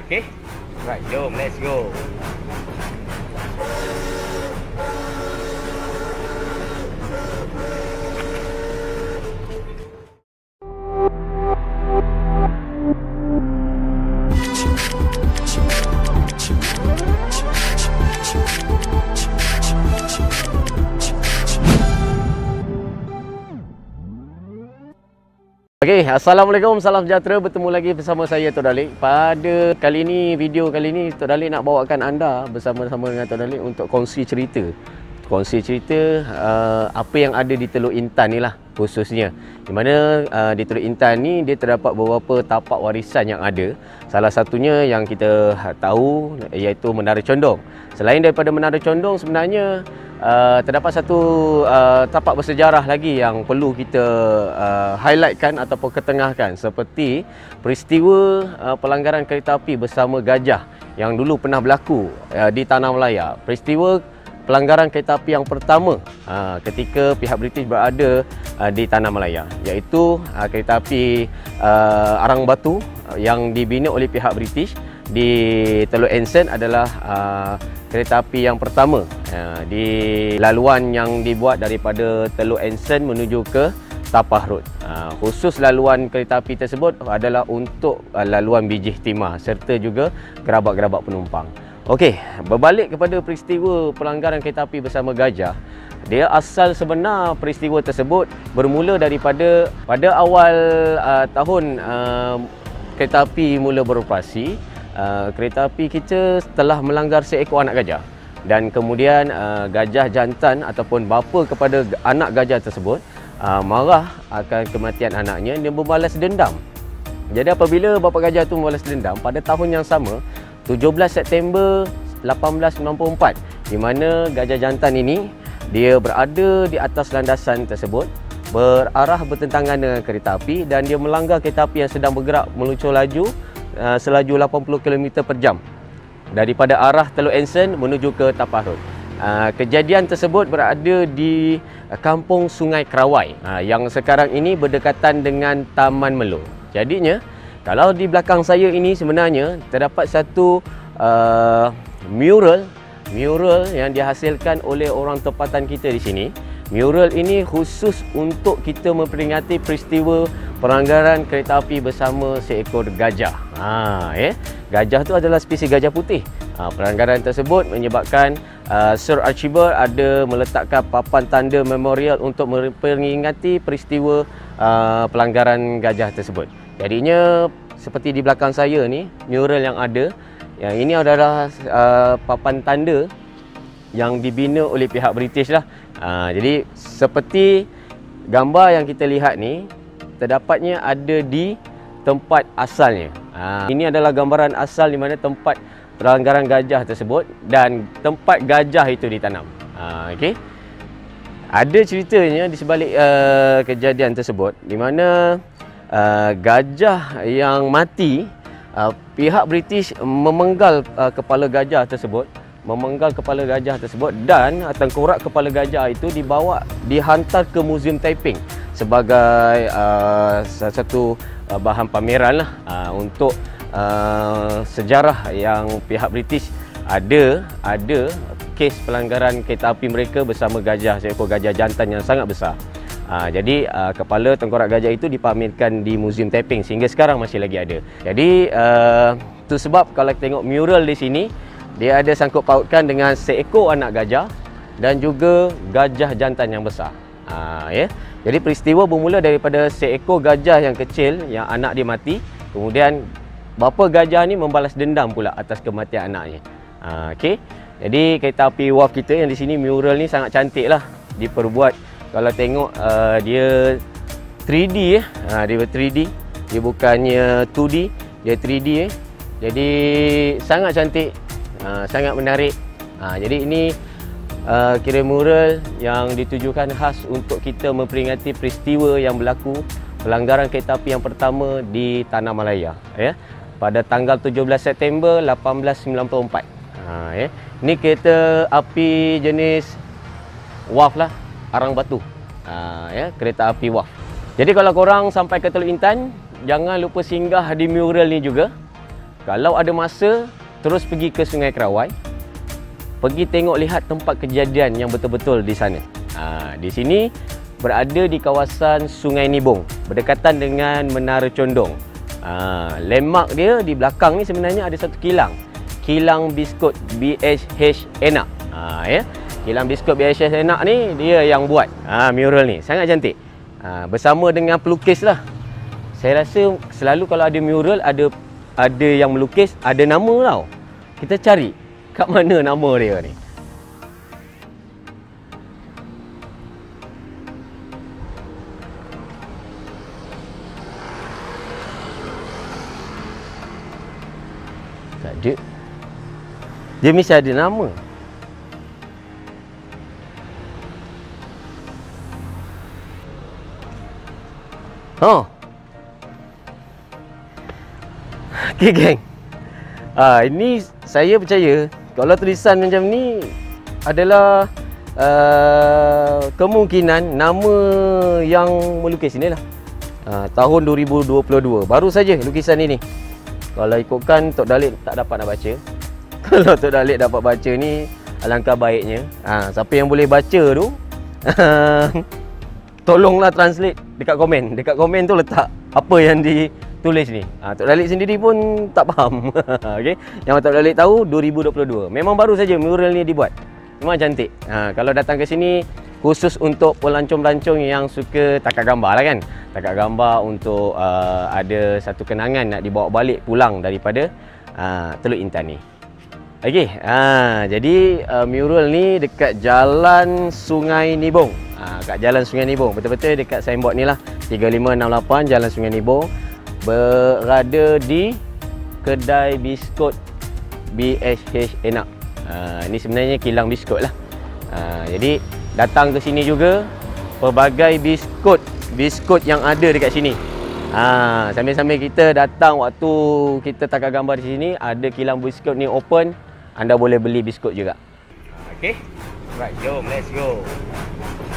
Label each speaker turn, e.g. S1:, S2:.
S1: Okey. Right, jom let's go. Okey, Assalamualaikum, salam sejahtera. Bertemu lagi bersama saya Tok Dalik. Pada kali ini, video kali ini Tok Dalik nak bawakan anda bersama-sama dengan Tok Dalik untuk kongsi cerita. Kongsi cerita apa yang ada di Teluk Intan ni lah khususnya. Di mana di Teluk Intan ni dia terdapat beberapa tapak warisan yang ada. Salah satunya yang kita tahu iaitu Menara Condong. Selain daripada Menara Condong, sebenarnya terdapat satu tapak bersejarah lagi yang perlu kita highlightkan ataupun ketengahkan, seperti peristiwa pelanggaran kereta api bersama gajah yang dulu pernah berlaku di Tanah Melaya. Peristiwa pelanggaran kereta api yang pertama ketika pihak British berada di Tanah Melaya, iaitu kereta api Arang Batu yang dibina oleh pihak British di Teluk Ensen adalah kereta api yang pertama di laluan yang dibuat daripada Teluk Ensen menuju ke Tapah Road. Khusus laluan kereta api tersebut adalah untuk laluan Bijih Timah serta juga gerabak-gerabak penumpang. Okey, berbalik kepada peristiwa pelanggaran kereta api bersama gajah. Dia asal sebenar peristiwa tersebut bermula daripada pada awal tahun kereta api mula beroperasi. Kereta api kita telah melanggar seekor anak gajah, dan kemudian gajah jantan ataupun bapa kepada anak gajah tersebut marah akan kematian anaknya. Dia membalas dendam. Jadi apabila bapa gajah itu membalas dendam pada tahun yang sama, 17 September 1894, di mana gajah jantan ini dia berada di atas landasan tersebut, berarah bertentangan dengan kereta api, dan dia melanggar kereta api yang sedang bergerak meluncur laju selaju 80 km per jam daripada arah Teluk Ensen menuju ke Tapah Road. Kejadian tersebut berada di Kampung Sungai Kerawai yang sekarang ini berdekatan dengan Taman Melo. Jadinya kalau di belakang saya ini sebenarnya terdapat satu mural yang dihasilkan oleh orang tempatan kita di sini. Mural ini khusus untuk kita memperingati peristiwa pelanggaran kereta api bersama seekor gajah. Gajah tu adalah spesies gajah putih. Pelanggaran tersebut menyebabkan Sir Archibald ada meletakkan papan tanda memorial untuk memperingati peristiwa pelanggaran gajah tersebut. Jadinya seperti di belakang saya ni, mural yang ada, yang ini adalah papan tanda yang dibina oleh pihak British lah. Jadi seperti gambar yang kita lihat ni, terdapatnya ada di tempat asalnya. Ini adalah gambaran asal di mana tempat pelanggaran gajah tersebut dan tempat gajah itu ditanam. Okey. Ada ceritanya di sebalik kejadian tersebut, di mana gajah yang mati, pihak British memenggal kepala gajah tersebut, dan tengkorak kepala gajah itu dihantar ke Museum Taiping sebagai satu bahan pameran lah untuk sejarah yang pihak British ada kes pelanggaran kereta api mereka bersama gajah, seekor gajah jantan yang sangat besar. Jadi kepala tengkorak gajah itu dipamerkan di Museum Taiping sehingga sekarang masih lagi ada. Jadi itu sebab kalau tengok mural di sini, dia ada sangkut pautkan dengan seekor anak gajah dan juga gajah jantan yang besar. Jadi peristiwa bermula daripada seekor gajah yang kecil yang anak dia mati. Kemudian bapa gajah ni membalas dendam pula atas kematian anaknya. Okey. Jadi kereta api wharf kita yang di sini, mural ni sangat cantik lah diperbuat. Kalau tengok dia 3D dia 3D. Dia bukannya 2D, dia 3D Jadi sangat cantik. Sangat menarik. Jadi ini kira mural yang ditujukan khas untuk kita memperingati peristiwa yang berlaku pelanggaran kereta api yang pertama di Tanah Melaya pada tanggal 17 September 1894. Ini kereta api jenis wharf lah, Arang Batu. Kereta api wharf. Jadi kalau korang sampai ke Teluk Intan, jangan lupa singgah di mural ni juga. Kalau ada masa, terus pergi ke Sungai Kerawai. Pergi tengok lihat tempat kejadian yang betul-betul di sana. Di sini berada di kawasan Sungai Nibong, berdekatan dengan Menara Condong. Landmark dia di belakang ni sebenarnya ada satu kilang. Kilang biskut BHH Enak. Ya. Kilang biskut BHH Enak ni dia yang buat mural ni. Sangat cantik. Bersama dengan pelukis lah. Saya rasa selalu kalau ada mural, ada yang melukis, ada nama tau. Kita cari kat mana nama dia ni. Tak ada. Dia mesti ada nama. Okey geng. Ini saya percaya kalau tulisan macam ni adalah kemungkinan nama yang melukis ni lah. Tahun 2022 baru saja lukisan ini. Kalau ikutkan Tok Dalik tak dapat nak baca. Kalau Tok Dalik dapat baca ni, alangkah baiknya. Siapa yang boleh baca tu tolonglah translate dekat komen. Dekat komen tu letak apa yang ditulis ni. Tok Dalik sendiri pun tak faham. Okey. Yang Tok Dalik tahu 2022. Memang baru saja mural ni dibuat. Memang cantik. Kalau datang ke sini khusus untuk pelancong-pelancong yang suka takat gambar lah kan. Takat gambar untuk ada satu kenangan nak dibawa balik pulang daripada Teluk Intan ni. Okey, jadi mural ni dekat Jalan Sungai Nibong. Kat Jalan Sungai Nibong, betul-betul dekat signboard ni lah, 3568 Jalan Sungai Nibong. Berada di kedai biskut BHH Enak. Ini sebenarnya kilang biskut lah. Jadi datang ke sini juga, pelbagai biskut yang ada dekat sini. Sambil-sambil kita datang waktu kita takat gambar di sini, ada kilang biskut ni open, anda boleh beli biskut juga. Okey. Right, jom let's go.